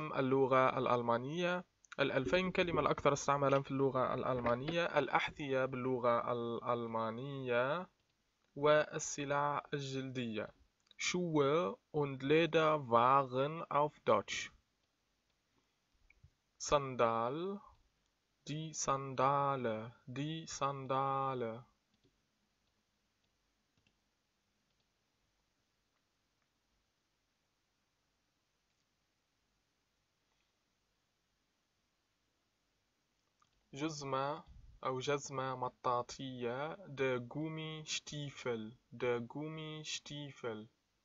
استخدام اللغة الألمانية. 2000 كلمة الأكثر استعمالا في اللغة الألمانية: الأحذية باللغة الألمانية والسلع الجلدية. Schuhe und Lederwaren auf Deutsch. Sandal, die Sandale, die Sandale. جزمة أو جزمة مطاطية. der Gummistiefel, der Gummistiefel.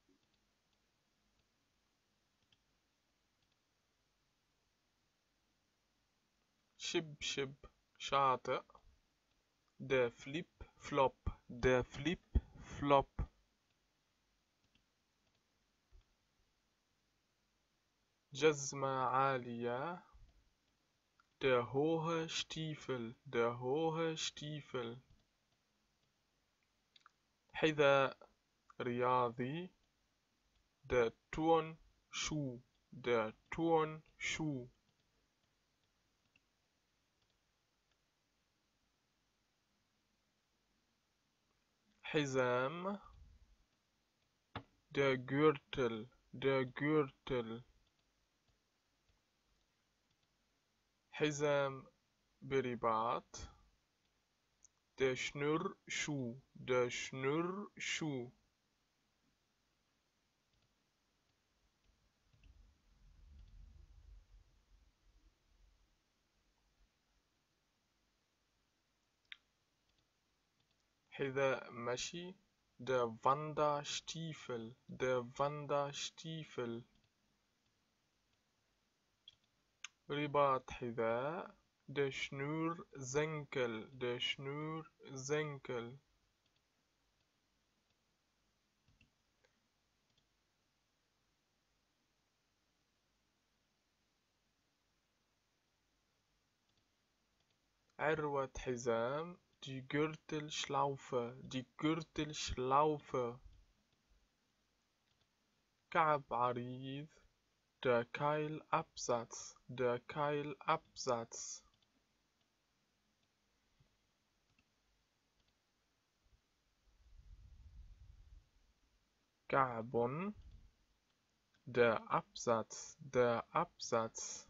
شبشب شاطئ. der Flip-Flop, der Flip-Flop. جزمة عالية. der hohe Stiefel, der hohe Stiefel. حذاء رياضي. der Turnschuh, der Turnschuh. حزام. der Gürtel, der Gürtel. حزام برباط. der Schnürschuh, der Schnürschuh. حذاء مشي. der Wanderstiefel, der Wanderstiefel. رباط حذاء. der Schnürsenkel, der Schnürsenkel. عروة حزام. die Gürtelschlaufe, die Gürtelschlaufe. كعب عريض. der Keilabsatz, der Keilabsatz. كعب. der Absatz, der Absatz.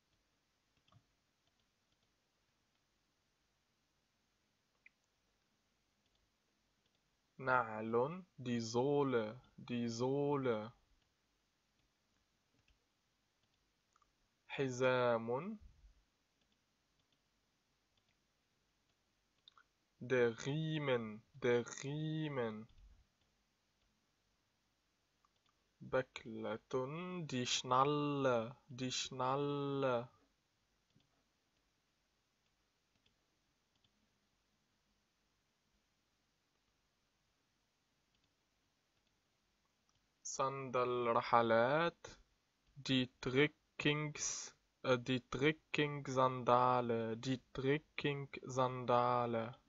نعل. die Sohle, die Sohle. حزام. der Riemen, der Riemen. بكلة. die Schnalle, die Schnalle. صندل رحلات. die Trekkingsandale, die Trekkingsandale.